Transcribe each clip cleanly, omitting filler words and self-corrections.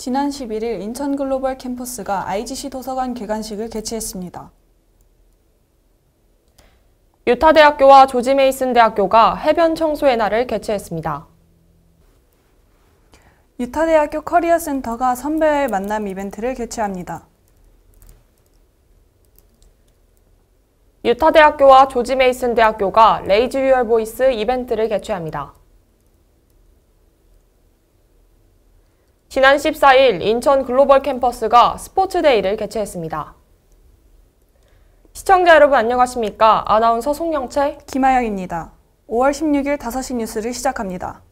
지난 11일 인천 글로벌 캠퍼스가 IGC 도서관 개관식을 개최했습니다. 유타대학교와 조지 메이슨 대학교가 해변 청소의 날을 개최했습니다. 유타대학교 커리어 센터가 선배와의 만남 이벤트를 개최합니다. 유타대학교와 조지 메이슨 대학교가 레이즈 유얼 보이스 이벤트를 개최합니다. 지난 14일 인천 글로벌 캠퍼스가 스포츠데이를 개최했습니다. 시청자 여러분 안녕하십니까? 아나운서 송영채, 김아영입니다. 5월 16일 5시 뉴스를 시작합니다.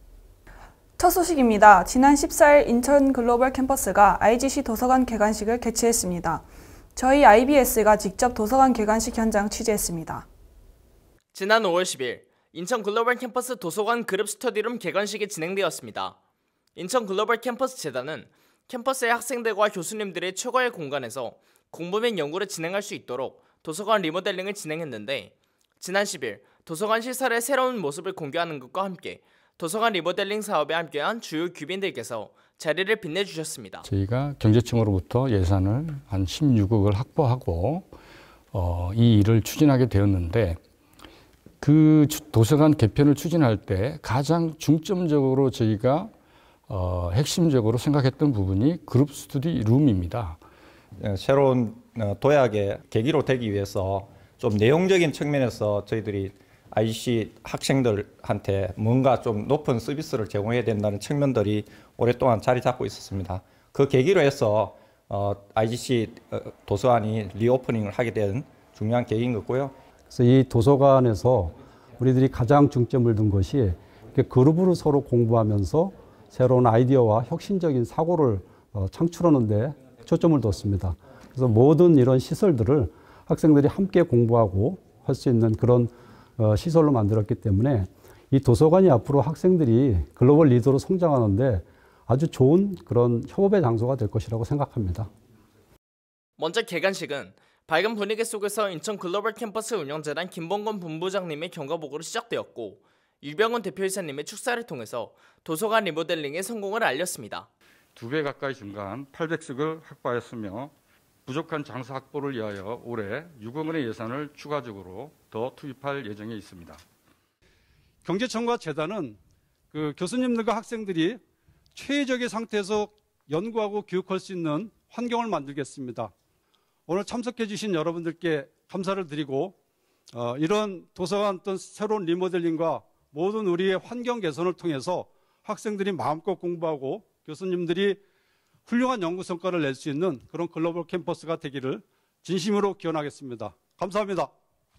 첫 소식입니다. 지난 14일 인천 글로벌 캠퍼스가 IGC 도서관 개관식을 개최했습니다. 저희 IBS가 직접 도서관 개관식 현장 취재했습니다. 지난 5월 10일 인천 글로벌 캠퍼스 도서관 그룹 스터디룸 개관식이 진행되었습니다. 인천 글로벌 캠퍼스 재단은 캠퍼스의 학생들과 교수님들의 최고의 공간에서 공부 및 연구를 진행할 수 있도록 도서관 리모델링을 진행했는데, 지난 10일 도서관 시설의 새로운 모습을 공개하는 것과 함께 도서관 리모델링 사업에 함께한 주요 귀빈들께서 자리를 빛내주셨습니다. 저희가 경제청으로부터 예산을 한 16억을 확보하고 이 일을 추진하게 되었는데, 그 도서관 개편을 추진할 때 가장 중점적으로 저희가 핵심적으로 생각했던 부분이 그룹 스터디 룸입니다. 새로운 도약의 계기로 되기 위해서 좀 내용적인 측면에서 저희들이 IGC 학생들한테 뭔가 좀 높은 서비스를 제공해야 된다는 측면들이 오랫동안 자리 잡고 있었습니다. 그 계기로 해서 IGC 도서관이 리오프닝을 하게 된 중요한 계기인 거고요. 그래서 이 도서관에서 우리들이 가장 중점을 둔 것이 그룹으로 서로 공부하면서 새로운 아이디어와 혁신적인 사고를 창출하는 데 초점을 뒀습니다. 그래서 모든 이런 시설들을 학생들이 함께 공부하고 할 수 있는 그런 시설로 만들었기 때문에 이 도서관이 앞으로 학생들이 글로벌 리더로 성장하는데 아주 좋은 그런 협업의 장소가 될 것이라고 생각합니다. 먼저 개관식은 밝은 분위기 속에서 인천 글로벌 캠퍼스 운영재단 김봉건 본부장님의 경과복으로 시작되었고, 유병훈 대표이사님의 축사를 통해서 도서관 리모델링의 성공을 알렸습니다. 2배 가까이 증가한 800석을 확보하였으며 부족한 장소 확보를 위하여 올해 6억 원의 예산을 추가적으로 더 투입할 예정에 있습니다. 경제청과 재단은 교수님들과 학생들이 최적의 상태에서 연구하고 교육할 수 있는 환경을 만들겠습니다. 오늘 참석해 주신 여러분들께 감사를 드리고 이런 도서관 어떤 새로운 리모델링과 모든 우리의 환경 개선을 통해서 학생들이 마음껏 공부하고 교수님들이 훌륭한 연구 성과를 낼 수 있는 그런 글로벌 캠퍼스가 되기를 진심으로 기원하겠습니다. 감사합니다.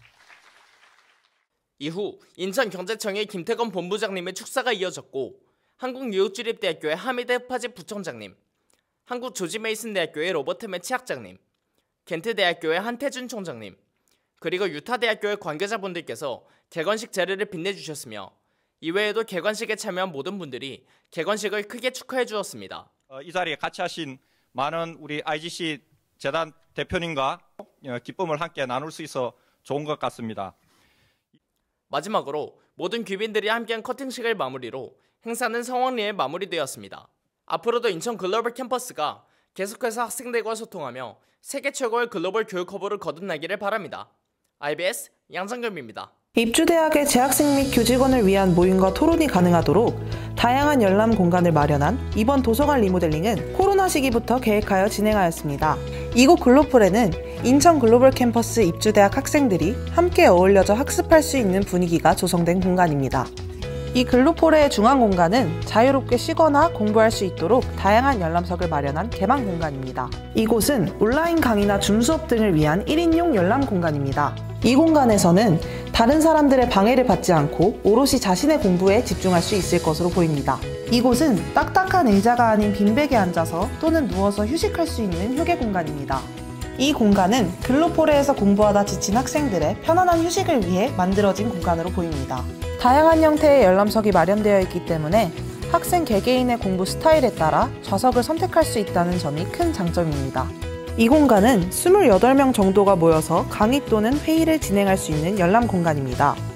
이후 인천경제청의 김태건 본부장님의 축사가 이어졌고, 한국뉴욕주립대학교의 하미드 헤파지 부총장님, 한국조지메이슨대학교의 로버트 매치 학장님, 겐트대학교의 한태준 총장님, 그리고 유타대학교의 관계자분들께서 개관식 자리를 빛내주셨으며, 이외에도 개관식에 참여한 모든 분들이 개관식을 크게 축하해 주었습니다. 이 자리에 같이 하신 많은 우리 IGC 재단 대표님과 기쁨을 함께 나눌 수 있어 좋은 것 같습니다. 마지막으로 모든 귀빈들이 함께한 커팅식을 마무리로 행사는 성황리에 마무리되었습니다. 앞으로도 인천 글로벌 캠퍼스가 계속해서 학생들과 소통하며 세계 최고의 글로벌 교육 허브를 거듭나기를 바랍니다. IBS 양상겸입니다. 입주대학의 재학생 및 교직원을 위한 모임과 토론이 가능하도록 다양한 열람 공간을 마련한 이번 도서관 리모델링은 코로나 시기부터 계획하여 진행하였습니다. 이곳 글로폴에는 인천 글로벌 캠퍼스 입주대학 학생들이 함께 어울려져 학습할 수 있는 분위기가 조성된 공간입니다. 이 글로폴의 중앙 공간은 자유롭게 쉬거나 공부할 수 있도록 다양한 열람석을 마련한 개방 공간입니다. 이곳은 온라인 강의나 줌 수업 등을 위한 1인용 열람 공간입니다. 이 공간에서는 다른 사람들의 방해를 받지 않고 오롯이 자신의 공부에 집중할 수 있을 것으로 보입니다. 이곳은 딱딱한 의자가 아닌 빈백에 앉아서 또는 누워서 휴식할 수 있는 휴게 공간입니다. 이 공간은 글로폴에서 공부하다 지친 학생들의 편안한 휴식을 위해 만들어진 공간으로 보입니다. 다양한 형태의 열람석이 마련되어 있기 때문에 학생 개개인의 공부 스타일에 따라 좌석을 선택할 수 있다는 점이 큰 장점입니다. 이 공간은 28명 정도가 모여서 강의 또는 회의를 진행할 수 있는 열람 공간입니다.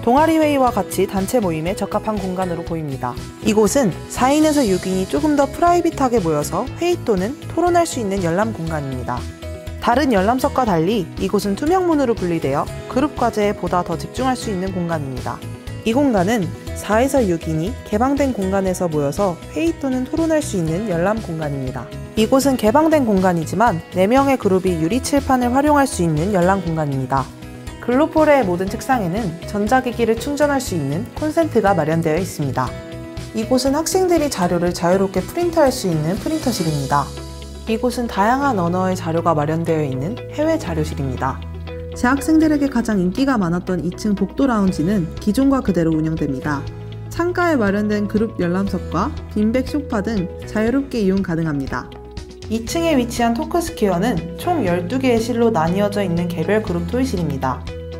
동아리 회의와 같이 단체 모임에 적합한 공간으로 보입니다. 이곳은 4인에서 6인이 조금 더 프라이빗하게 모여서 회의 또는 토론할 수 있는 열람 공간입니다. 다른 열람석과 달리 이곳은 투명문으로 분리되어 그룹 과제에 보다 더 집중할 수 있는 공간입니다. 이 공간은 4에서 6인이 개방된 공간에서 모여서 회의 또는 토론할 수 있는 열람 공간입니다. 이곳은 개방된 공간이지만 4명의 그룹이 유리 칠판을 활용할 수 있는 열람 공간입니다. 글로폴의 모든 책상에는 전자기기를 충전할 수 있는 콘센트가 마련되어 있습니다. 이곳은 학생들이 자료를 자유롭게 프린트할 수 있는 프린터실입니다. 이곳은 다양한 언어의 자료가 마련되어 있는 해외 자료실입니다. 재학생들에게 가장 인기가 많았던 2층 복도 라운지는 기존과 그대로 운영됩니다. 창가에 마련된 그룹 열람석과 빈백 소파 등 자유롭게 이용 가능합니다. 2층에 위치한 토크스퀘어는 총 12개의 실로 나뉘어져 있는 개별 그룹 토의실입니다.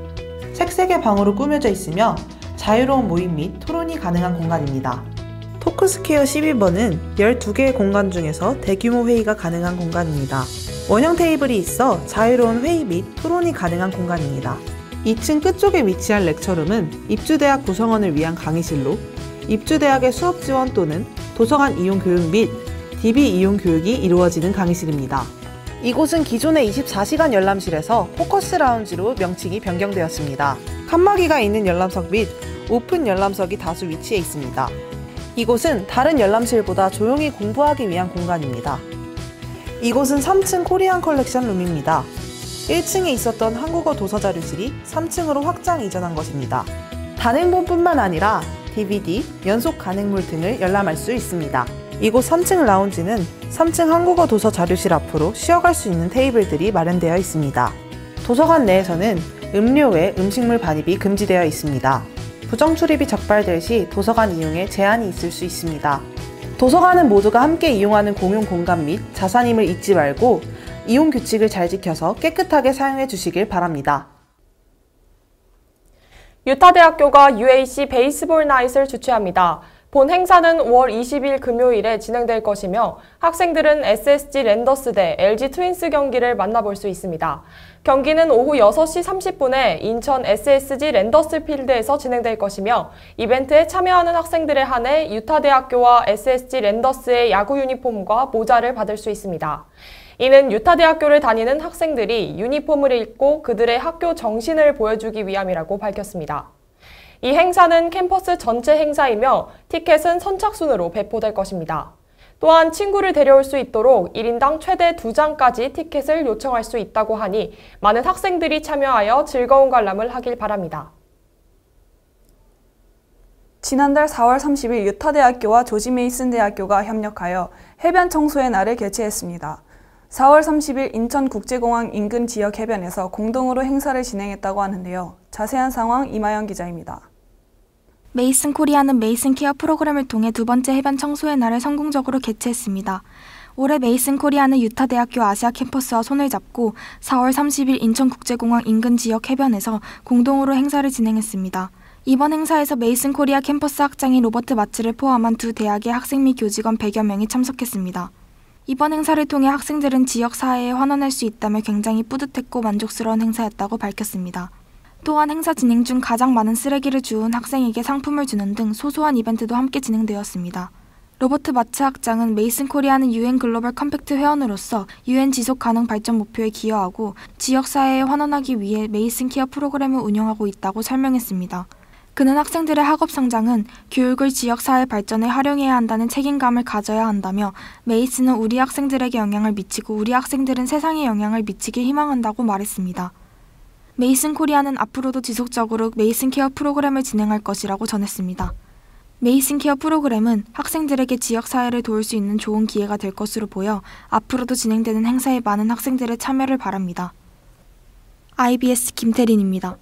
색색의 방으로 꾸며져 있으며 자유로운 모임 및 토론이 가능한 공간입니다. 토크스퀘어 12번은 12개의 공간 중에서 대규모 회의가 가능한 공간입니다. 원형 테이블이 있어 자유로운 회의 및 토론이 가능한 공간입니다. 2층 끝쪽에 위치한 렉처룸은 입주대학 구성원을 위한 강의실로 입주대학의 수업 지원 또는 도서관 이용 교육 및 DB 이용 교육이 이루어지는 강의실입니다. 이곳은 기존의 24시간 열람실에서 포커스 라운지로 명칭이 변경되었습니다. 칸막이가 있는 열람석 및 오픈 열람석이 다수 위치해 있습니다. 이곳은 다른 열람실보다 조용히 공부하기 위한 공간입니다. 이곳은 3층 코리안 컬렉션 룸입니다. 1층에 있었던 한국어 도서 자료실이 3층으로 확장 이전한 것입니다. 단행본뿐만 아니라 DVD, 연속 간행물 등을 열람할 수 있습니다. 이곳 3층 라운지는 3층 한국어 도서 자료실 앞으로 쉬어갈 수 있는 테이블들이 마련되어 있습니다. 도서관 내에서는 음료 외 음식물 반입이 금지되어 있습니다. 부정 출입이 적발될 시 도서관 이용에 제한이 있을 수 있습니다. 도서관은 모두가 함께 이용하는 공용 공간 및 자산임을 잊지 말고 이용 규칙을 잘 지켜서 깨끗하게 사용해 주시길 바랍니다. 유타대학교가 UAC 베이스볼 나잇을 주최합니다. 본 행사는 5월 20일 금요일에 진행될 것이며 학생들은 SSG 랜더스 대 LG 트윈스 경기를 만나볼 수 있습니다. 경기는 오후 6시 30분에 인천 SSG 랜더스 필드에서 진행될 것이며 이벤트에 참여하는 학생들에 한해 유타대학교와 SSG 랜더스의 야구 유니폼과 모자를 받을 수 있습니다. 이는 유타대학교를 다니는 학생들이 유니폼을 입고 그들의 학교 정신을 보여주기 위함이라고 밝혔습니다. 이 행사는 캠퍼스 전체 행사이며 티켓은 선착순으로 배포될 것입니다. 또한 친구를 데려올 수 있도록 1인당 최대 2장까지 티켓을 요청할 수 있다고 하니 많은 학생들이 참여하여 즐거운 관람을 하길 바랍니다. 지난달 4월 30일 유타대학교와 조지 메이슨 대학교가 협력하여 해변 청소의 날을 개최했습니다. 4월 30일 인천국제공항 인근 지역 해변에서 공동으로 행사를 진행했다고 하는데요. 자세한 상황 이마연 기자입니다. 메이슨 코리아는 메이슨 케어 프로그램을 통해 두 번째 해변 청소의 날을 성공적으로 개최했습니다. 올해 메이슨 코리아는 유타대학교 아시아 캠퍼스와 손을 잡고 4월 30일 인천국제공항 인근 지역 해변에서 공동으로 행사를 진행했습니다. 이번 행사에서 메이슨 코리아 캠퍼스 학장인 로버트 마츠를 포함한 두 대학의 학생 및 교직원 100여 명이 참석했습니다. 이번 행사를 통해 학생들은 지역 사회에 환원할 수 있다며 굉장히 뿌듯했고 만족스러운 행사였다고 밝혔습니다. 또한 행사 진행 중 가장 많은 쓰레기를 주운 학생에게 상품을 주는 등 소소한 이벤트도 함께 진행되었습니다. 로버트 마츠 학장은 메이슨 코리아는 UN 글로벌 컴팩트 회원으로서 UN 지속 가능 발전 목표에 기여하고 지역 사회에 환원하기 위해 메이슨 케어 프로그램을 운영하고 있다고 설명했습니다. 그는 학생들의 학업 성장은 교육을 지역 사회 발전에 활용해야 한다는 책임감을 가져야 한다며 메이슨은 우리 학생들에게 영향을 미치고 우리 학생들은 세상에 영향을 미치길 희망한다고 말했습니다. 메이슨 코리아는 앞으로도 지속적으로 메이슨 케어 프로그램을 진행할 것이라고 전했습니다. 메이슨 케어 프로그램은 학생들에게 지역 사회를 도울 수 있는 좋은 기회가 될 것으로 보여 앞으로도 진행되는 행사에 많은 학생들의 참여를 바랍니다. IBS 김태린입니다.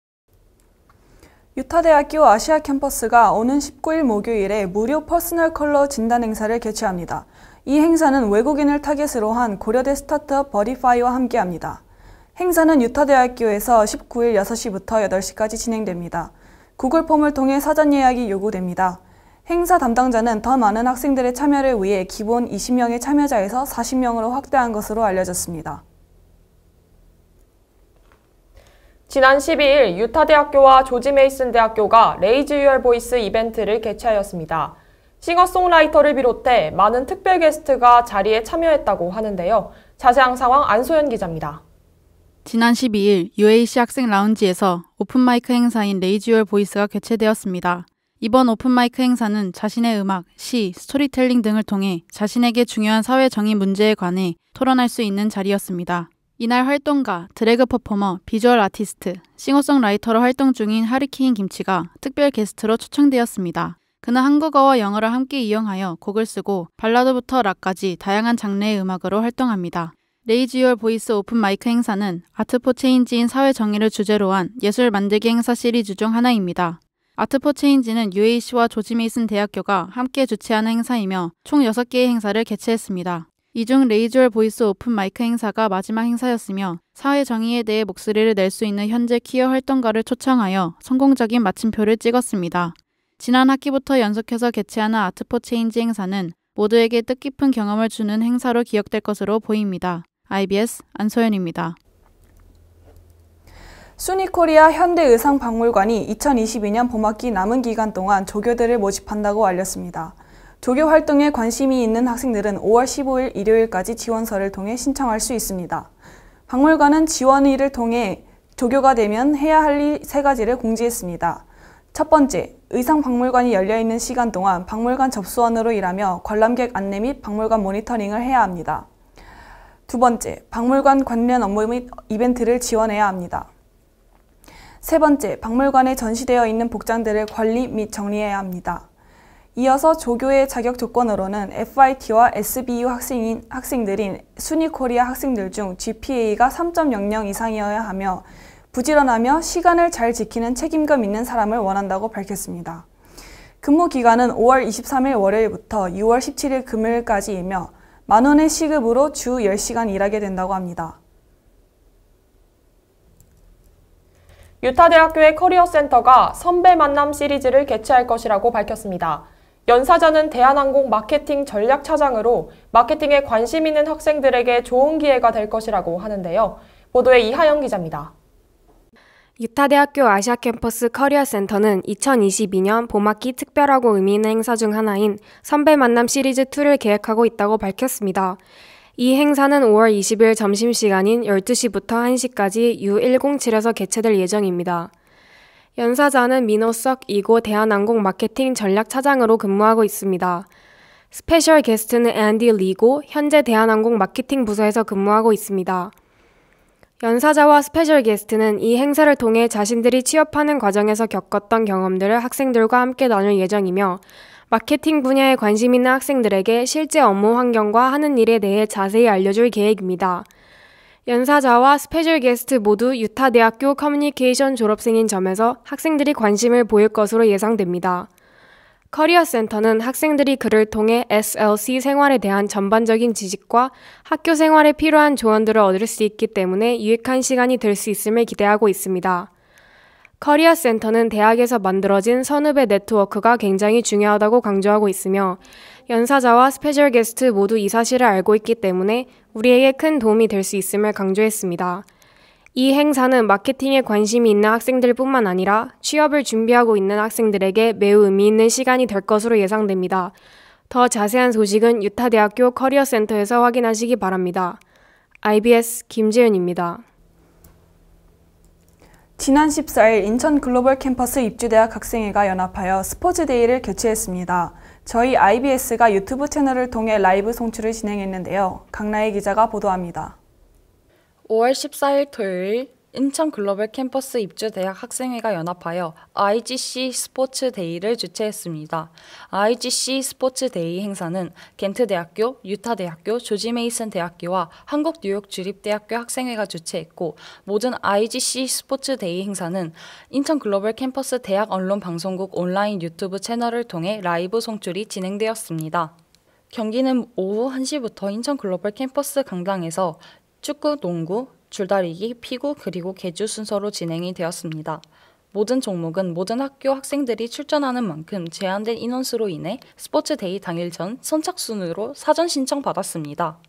유타대학교 아시아 캠퍼스가 오는 19일 목요일에 무료 퍼스널 컬러 진단 행사를 개최합니다. 이 행사는 외국인을 타겟으로 한 고려대 스타트업 버디파이와 함께합니다. 행사는 유타대학교에서 19일 6시부터 8시까지 진행됩니다. 구글 폼을 통해 사전 예약이 요구됩니다. 행사 담당자는 더 많은 학생들의 참여를 위해 기본 20명의 참여자에서 40명으로 확대한 것으로 알려졌습니다. 지난 12일 유타대학교와 조지 메이슨 대학교가 레이즈 유얼 보이스 이벤트를 개최하였습니다. 싱어송라이터를 비롯해 많은 특별 게스트가 자리에 참여했다고 하는데요. 자세한 상황 안소연 기자입니다. 지난 12일 UAC 학생 라운지에서 오픈마이크 행사인 레이즈 유얼 보이스가 개최되었습니다. 이번 오픈마이크 행사는 자신의 음악, 시, 스토리텔링 등을 통해 자신에게 중요한 사회 정의 문제에 관해 토론할 수 있는 자리였습니다. 이날 활동가, 드래그 퍼포머, 비주얼 아티스트, 싱어송라이터로 활동 중인 하리케인 김치가 특별 게스트로 초청되었습니다. 그는 한국어와 영어를 함께 이용하여 곡을 쓰고 발라드부터 락까지 다양한 장르의 음악으로 활동합니다. 레이즈 유얼 보이스 오픈 마이크 행사는 아트 포 체인지인 사회 정의를 주제로 한 예술 만들기 행사 시리즈 중 하나입니다. 아트 포 체인지는 UAC와 조지 메이슨 대학교가 함께 주최하는 행사이며 총 6개의 행사를 개최했습니다. 이 중 레이즈 유얼 보이스 오픈 마이크 행사가 마지막 행사였으며 사회 정의에 대해 목소리를 낼 수 있는 현재 퀴어 활동가를 초청하여 성공적인 마침표를 찍었습니다. 지난 학기부터 연속해서 개최하는 아트 포 체인지 행사는 모두에게 뜻깊은 경험을 주는 행사로 기억될 것으로 보입니다. IBS 안소연입니다. 수니코리아 현대의상박물관이 2022년 봄학기 남은 기간 동안 조교들을 모집한다고 알렸습니다. 조교 활동에 관심이 있는 학생들은 5월 15일 일요일까지 지원서를 통해 신청할 수 있습니다. 박물관은 지원일을 통해 조교가 되면 해야 할 일 3가지를 공지했습니다. 첫 번째, 의상박물관이 열려있는 시간 동안 박물관 접수원으로 일하며 관람객 안내 및 박물관 모니터링을 해야 합니다. 두 번째, 박물관 관련 업무 및 이벤트를 지원해야 합니다. 세 번째, 박물관에 전시되어 있는 복장들을 관리 및 정리해야 합니다. 이어서 조교의 자격 조건으로는 FIT와 SBU 학생들인 수니코리아 학생들 중 GPA가 3.00 이상이어야 하며 부지런하며 시간을 잘 지키는 책임감 있는 사람을 원한다고 밝혔습니다. 근무 기간은 5월 23일 월요일부터 6월 17일 금요일까지이며 만원의 시급으로 주 10시간 일하게 된다고 합니다. 유타대학교의 커리어센터가 선배 만남 시리즈를 개최할 것이라고 밝혔습니다. 연사자는 대한항공 마케팅 전략 차장으로 마케팅에 관심 있는 학생들에게 좋은 기회가 될 것이라고 하는데요. 보도에 이하영 기자입니다. 유타대학교 아시아 캠퍼스 커리어센터는 2022년 봄학기 특별하고 의미 있는 행사 중 하나인 선배 만남 시리즈 2를 계획하고 있다고 밝혔습니다. 이 행사는 5월 20일 점심시간인 12시부터 1시까지 U107에서 개최될 예정입니다. 연사자는 민호석 이고 대한항공 마케팅 전략 차장으로 근무하고 있습니다. 스페셜 게스트는 앤디 리고 현재 대한항공 마케팅 부서에서 근무하고 있습니다. 연사자와 스페셜 게스트는 이 행사를 통해 자신들이 취업하는 과정에서 겪었던 경험들을 학생들과 함께 나눌 예정이며 마케팅 분야에 관심 있는 학생들에게 실제 업무 환경과 하는 일에 대해 자세히 알려줄 계획입니다. 연사자와 스페셜 게스트 모두 유타대학교 커뮤니케이션 졸업생인 점에서 학생들이 관심을 보일 것으로 예상됩니다. 커리어센터는 학생들이 그를 통해 SLC 생활에 대한 전반적인 지식과 학교 생활에 필요한 조언들을 얻을 수 있기 때문에 유익한 시간이 될 수 있음을 기대하고 있습니다. 커리어센터는 대학에서 만들어진 선후배 네트워크가 굉장히 중요하다고 강조하고 있으며 연사자와 스페셜 게스트 모두 이 사실을 알고 있기 때문에 우리에게 큰 도움이 될 수 있음을 강조했습니다. 이 행사는 마케팅에 관심이 있는 학생들뿐만 아니라 취업을 준비하고 있는 학생들에게 매우 의미 있는 시간이 될 것으로 예상됩니다. 더 자세한 소식은 유타대학교 커리어센터에서 확인하시기 바랍니다. IBS 김지은입니다. 지난 14일 인천 글로벌 캠퍼스 입주대학 학생회가 연합하여 스포츠데이를 개최했습니다. 저희 IBS가 유튜브 채널을 통해 라이브 송출을 진행했는데요. 강나희 기자가 보도합니다. 5월 14일 토요일 인천 글로벌 캠퍼스 입주대학 학생회가 연합하여 IGC 스포츠데이를 주최했습니다. IGC 스포츠데이 행사는 겐트대학교, 유타대학교, 조지 메이슨 대학교와 한국 뉴욕 주립대학교 학생회가 주최했고 모든 IGC 스포츠데이 행사는 인천 글로벌 캠퍼스 대학 언론방송국 온라인 유튜브 채널을 통해 라이브 송출이 진행되었습니다. 경기는 오후 1시부터 인천 글로벌 캠퍼스 강당에서 축구, 농구, 줄다리기, 피구, 그리고 계주 순서로 진행이 되었습니다. 모든 종목은 모든 학교 학생들이 출전하는 만큼 제한된 인원수로 인해 스포츠데이 당일 전 선착순으로 사전 신청 받았습니다.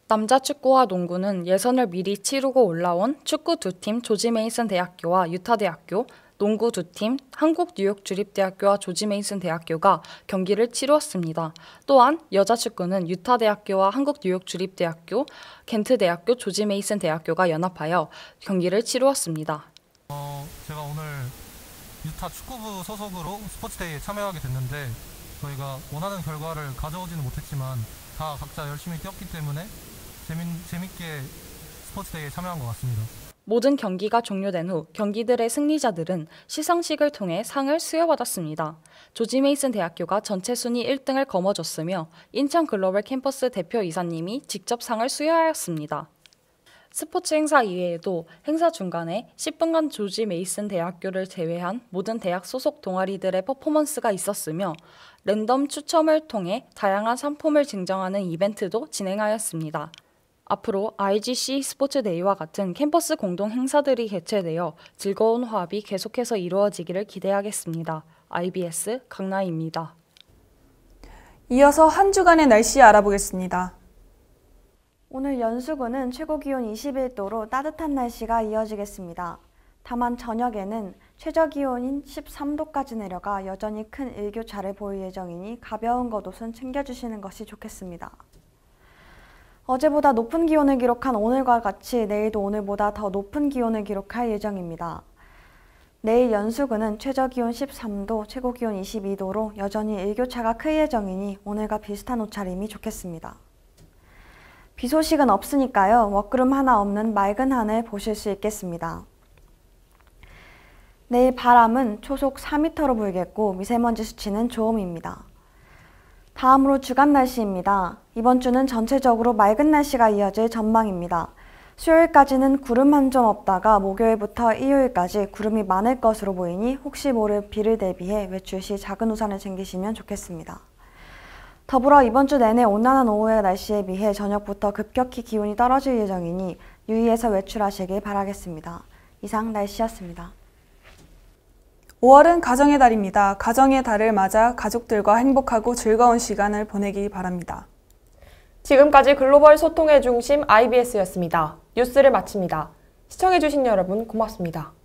남자 축구와 농구는 예선을 미리 치르고 올라온 축구 두 팀 조지 메이슨 대학교와 유타 대학교, 농구 두 팀 한국 뉴욕 주립대학교와 조지 메이슨 대학교가 경기를 치루었습니다. 또한 여자 축구는 유타 대학교와 한국 뉴욕 주립대학교, 켄트 대학교, 조지 메이슨 대학교가 연합하여 경기를 치루었습니다. 제가 오늘 유타 축구부 소속으로 스포츠데이에 참여하게 됐는데 저희가 원하는 결과를 가져오지는 못했지만 다 각자 열심히 뛰었기 때문에 재밌게 스포츠데이에 참여한 것 같습니다. 모든 경기가 종료된 후 경기들의 승리자들은 시상식을 통해 상을 수여받았습니다. 조지 메이슨 대학교가 전체 순위 1등을 거머쥐었으며 인천 글로벌 캠퍼스 대표 이사님이 직접 상을 수여하였습니다. 스포츠 행사 이외에도 행사 중간에 10분간 조지 메이슨 대학교를 제외한 모든 대학 소속 동아리들의 퍼포먼스가 있었으며 랜덤 추첨을 통해 다양한 상품을 증정하는 이벤트도 진행하였습니다. 앞으로 IGC 스포츠데이와 같은 캠퍼스 공동 행사들이 개최되어 즐거운 화합이 계속해서 이루어지기를 기대하겠습니다. IBS 강나희입니다. 이어서 한 주간의 날씨 알아보겠습니다. 오늘 연수구는 최고 기온 21도로 따뜻한 날씨가 이어지겠습니다. 다만 저녁에는 최저 기온인 13도까지 내려가 여전히 큰 일교차를 보일 예정이니 가벼운 겉옷은 챙겨주시는 것이 좋겠습니다. 어제보다 높은 기온을 기록한 오늘과 같이 내일도 오늘보다 더 높은 기온을 기록할 예정입니다. 내일 연수구는 최저 기온 13도, 최고 기온 22도로 여전히 일교차가 클 예정이니 오늘과 비슷한 옷차림이 좋겠습니다. 비 소식은 없으니까요. 먹구름 하나 없는 맑은 하늘 보실 수 있겠습니다. 내일 바람은 초속 4m로 불겠고 미세먼지 수치는 좋음입니다. 다음으로 주간 날씨입니다. 이번 주는 전체적으로 맑은 날씨가 이어질 전망입니다. 수요일까지는 구름 한 점 없다가 목요일부터 일요일까지 구름이 많을 것으로 보이니 혹시 모를 비를 대비해 외출 시 작은 우산을 챙기시면 좋겠습니다. 더불어 이번 주 내내 온난한 오후의 날씨에 비해 저녁부터 급격히 기온이 떨어질 예정이니 유의해서 외출하시길 바라겠습니다. 이상 날씨였습니다. 5월은 가정의 달입니다. 가정의 달을 맞아 가족들과 행복하고 즐거운 시간을 보내기 바랍니다. 지금까지 글로벌 소통의 중심 IBS였습니다. 뉴스를 마칩니다. 시청해주신 여러분 고맙습니다.